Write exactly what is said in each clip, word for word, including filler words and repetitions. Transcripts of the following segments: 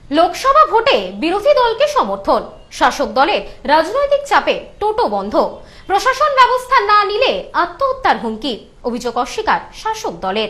লোকসভা ভোটে বিরোধী দলকে সমর্থন, শাসক দলের রাজনৈতিক চাপে টোটো বন্ধ, প্রশাসন ব্যবস্থা না নিলে আত্মহত্যার হুমকি, অভিযোগ অস্বীকার শাসক দলের।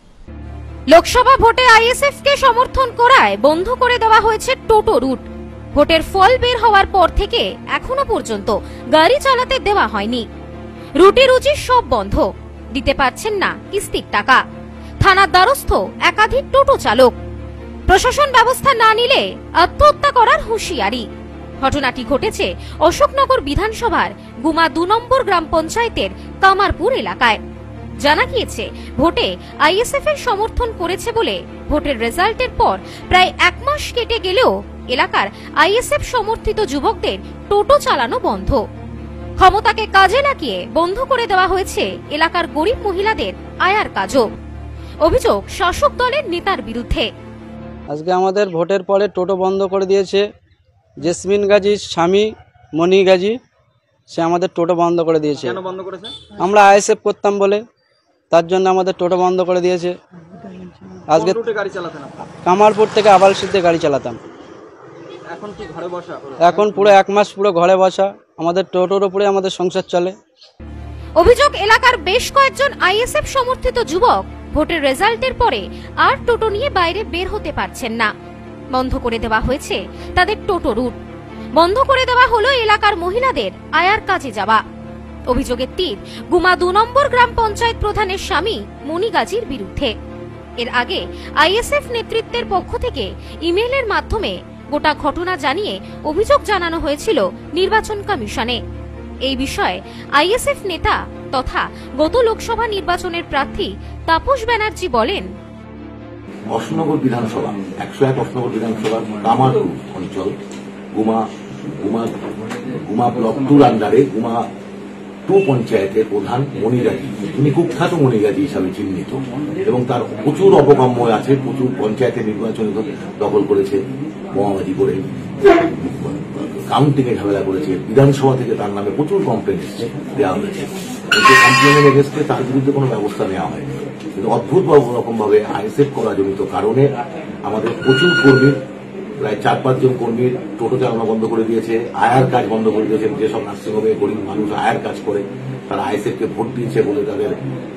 লোকসভা ভোটে আইএসএফ কে সমর্থন করায় বন্ধ করে দেওয়া হয়েছে টোটো রুট। ভোটের ফল বের হওয়ার পর থেকে এখনো পর্যন্ত গাড়ি চালাতে দেওয়া হয়নি। রুটি রুচি সব বন্ধ, দিতে পারছেন না কিস্তির টাকা। থানার দ্বারস্থ একাধিক টোটো চালক। প্রশাসন ব্যবস্থা না নিলে আত্মহত্যা করার হুঁশিয়ারি। ঘটনাটি ঘটেছে অশোকনগর বিধানসভার গুমা দু নম্বর গ্রাম পঞ্চায়েতের কামারপুর এলাকায়। জানা গিয়েছে, ভোটে আইএসএফ এর সমর্থন করেছে বলে ভোটের রেজাল্টের পর প্রায় এক মাস কেটে গেলেও এলাকার আইএসএফ সমর্থিত যুবকদের টোটো চালানো বন্ধ। ক্ষমতাকে কাজে লাগিয়ে বন্ধ করে দেওয়া হয়েছে এলাকার গরিব মহিলাদের আয়ার কাজও। অভিযোগ শাসক দলের নেতার বিরুদ্ধে। আজকে আমাদের ভোটের পরে টোটো বন্ধ করে দিয়েছে জেসমিন গাজীর স্বামী মনি গাজী, সে আমাদের টোটো বন্ধ করে দিয়েছে। কেন বন্ধ করেছে? আমরা আইএসএফ করতাম বলে, তার জন্য আমাদের টোটো বন্ধ করে দিয়েছে। আজকে গাড়ি চালাতেন? কামারপুর থেকে আবালসিদ্ধে গাড়ি চালাতাম। এখন কি ঘরে বসা? এখন পুরো এক মাস পুরো ঘরে বসা। আমাদের টোটোর উপরে আমাদের সংসার চলে। অভিযোগ, এলাকার বেশ কয়েকজন আইএসএফ সমর্থিত যুবক ভোটের রেজাল্টের পরে আর টোটো নিয়ে বাইরে বের হতে পারছেন না। বন্ধ করে দেওয়া হয়েছে তাদের টোটো রুট। বন্ধ করে দেওয়া হলো এলাকার মহিলাদের আয়ার কাজে যাওয়া। অভিযোগের তীর গুমা দু নম্বর গ্রাম পঞ্চায়েত প্রধানের স্বামী মনি গাজীর বিরুদ্ধে। এর আগে আইএসএফ নেতৃত্বের পক্ষ থেকে ইমেইলের মাধ্যমে গোটা ঘটনা জানিয়ে অভিযোগ জানানো হয়েছিল নির্বাচন কমিশনে। এই বিষয়ে আইএসএফ নেতা তথা গত লোকসভা নির্বাচনের প্রার্থী তাপস ব্যানার্জি বলেন, অশোকনগর বিধানসভা একশো এক অশোকনগর বিধানসভার কামারপুর অঞ্চল গুমা গুমা গুমা ব্লক টুর আন্ডারে গুমা টু পঞ্চায়েতের প্রধান মনিগাজী, তিনি কুখ্যাত মনিগাজী হিসাবে চিহ্নিত এবং তার প্রচুর অপকম্য আছে। প্রচুর পঞ্চায়েতের নির্বাচনে দখল করেছে, বোমাবাজি করে কাউন্টিং এ ঝামেলা করেছে। বিধানসভা থেকে তার নামে প্রচুর কমপ্লেন এসেছে, দেওয়া হয়েছে। কমপ্লেনের এগেন্স্টে তার বিরুদ্ধে কোনো ব্যবস্থা নেওয়া হয়নি। কিন্তু অদ্ভুত রকম ভাবে আইএসএফ করা জনিত কারণে আমাদের প্রচুর কর্মী, প্রায় চার পাঁচজন কর্মীর টোটো চালানো বন্ধ করে দিয়েছে, আয়ার কাজ বন্ধ করে দিয়েছে। যেসব নার্সিংহোমে গরিব মানুষ আয়ার কাজ করে, তারা আইএসএফ কে ভোট দিয়েছে বলে তাদের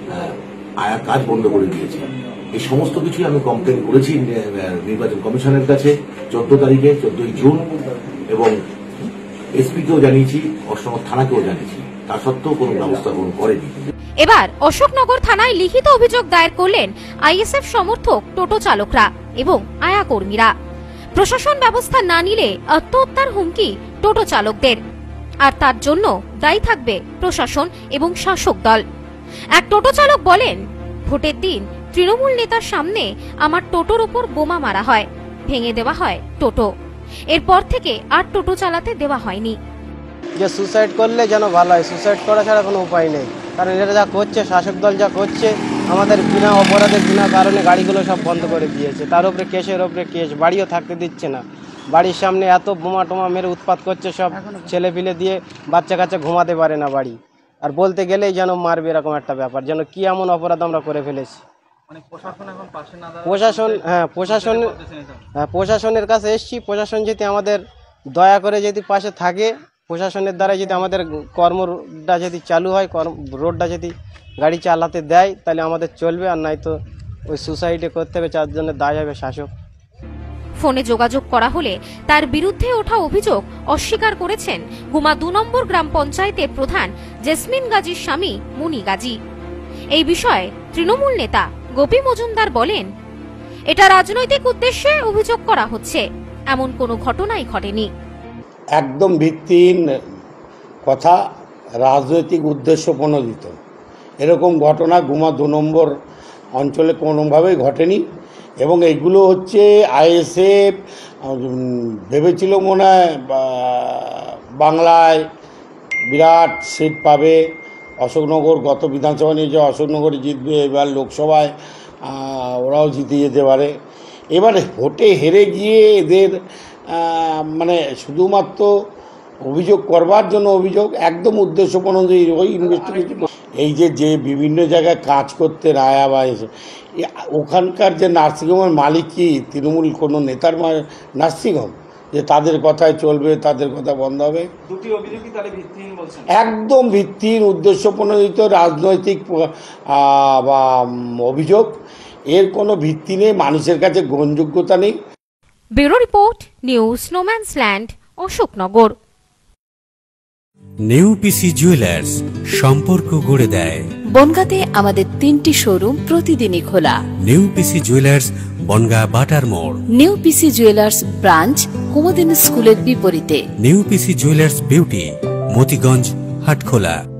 আয়ার কাজ বন্ধ করে দিয়েছে। এই সমস্ত কিছুই আমি কমপ্লেন করেছি নির্বাচন কমিশনের কাছে চোদ্দ তারিখে, চোদ্দই জুন, এবং এসপিকেও জানিয়েছি, অশোকনগর থানাকেও জানিয়েছি। তা সত্ত্বেও কোনো ব্যবস্থা গ্রহণ করেনি। এবার অশোকনগর থানায় লিখিত অভিযোগ দায়ের করলেন আইএসএফ সমর্থক টোটো চালকরা এবং আয়া কর্মীরা। প্রশাসন ব্যবস্থা না নিলে আত্মহত্যার হুমকি টোটো চালকদের, আর তার জন্য দায়ী থাকবে প্রশাসন এবং শাসক দল। এক টোটো চালক বলেন, ভোটের দিন তৃণমূল নেতার সামনে আমার টোটোর উপর বোমা মারা হয়, ভেঙে দেওয়া হয় টোটো। এরপর থেকে আর টোটো চালাতে দেওয়া হয়নি। যে সুসাইড করলে যেন ভালো হয়, সুসাইড করা ছাড়া কোনো উপায় নেই। কারণ এটা যা করছে, শাসক দল যা করছে, আমাদের বিনা অপরাধের বিনা কারণে গাড়িগুলো সব বন্ধ করে দিয়েছে। তার উপরে কেসের উপরে কেস, বাড়িও থাকতে দিচ্ছে না। বাড়ির সামনে এত বোমা টোমা মেরে উৎপাত করছে, সব ছেলে পিলে দিয়ে বাচ্চা কাচ্চা ঘুমাতে পারে না বাড়ি। আর বলতে গেলেই যেন মারবে, এরকম একটা ব্যাপার। যেন কি এমন অপরাধ আমরা করে ফেলেছি। প্রশাসন হ্যাঁ প্রশাসন হ্যাঁ প্রশাসনের কাছে এসছি। প্রশাসন যদি আমাদের দয়া করে যদি পাশে থাকে, প্রশাসনের দ্বারা যদি আমাদের কর্মটা যদি চালু হয়, রোডটা যদি গাড়ি চালাতে দেয়, তাহলে আমাদের চলবে। আর নাই তো ওই সুসাইডে করতে হবে, চারজনের দায় হবে শাসক। ফোনে যোগাযোগ করা হলে তার বিরুদ্ধে ওঠা অভিযোগ অস্বীকার করেছেন গুমা দু নম্বর গ্রাম পঞ্চায়েতের প্রধান জেসমিন গাজীর স্বামী মনি গাজী। এই বিষয়ে তৃণমূল নেতা গোপী মজুমদার বলেন, এটা রাজনৈতিক উদ্দেশ্যে অভিযোগ করা হচ্ছে, এমন কোনো ঘটনাই ঘটেনি। একদম ভিত্তিহীন কথা, রাজনৈতিক উদ্দেশ্য প্রণোদিত। এরকম ঘটনা গুমা দু নম্বর অঞ্চলে কোনোভাবেই ঘটেনি। এবং এইগুলো হচ্ছে আইএসএফ ভেবেছিল মনে হয় বাংলায় বিরাট সিট পাবে, অশোকনগর গত বিধানসভা নিয়ে যে অশোকনগরে জিতবে, এবার লোকসভায় ওরাও জিতে যেতে পারে। এবারে ভোটে হেরে গিয়ে এদের মানে শুধুমাত্র অভিযোগ করবার জন্য অভিযোগ, একদম উদ্দেশ্যপ্রণোদিত ওই ইনভেস্টিগেশন। এই যে যে বিভিন্ন জায়গায় কাজ করতে রায়া বা এ- ওখানকার যে নার্সিংহোমের মালিক কি তৃণমূল কোনো নেতার মা- নার্সিংহোম যে তাদের কথায় চলবে, তাদের কথা বন্ধ হবে? দুটি অভিযোগ কি তাহলে ভিত্তিহীন বলছেন? একদম ভিত্তিহীন, উদ্দেশ্য প্রণোদিত রাজনৈতিক আহ, বা উম, অভিযোগ। এর কোনো ভিত্তি নেই, মানুষের কাছে গ্রহণযোগ্যতা নেই। Bureau report, news no man's land, Ashoknagar. New PC jewellers, সম্পর্ক গড়ে দেয়। বনগাঁতে আমাদের তিনটি শোরুম প্রতিদিনই খোলা। নিউ পিসি জুয়েলার্স, বনগাঁ বাটার মোড়। New PC jewellers branch Kumudini স্কুলের বিপরীতে। New PC jewellers beauty, Motiganj, Hatkhola.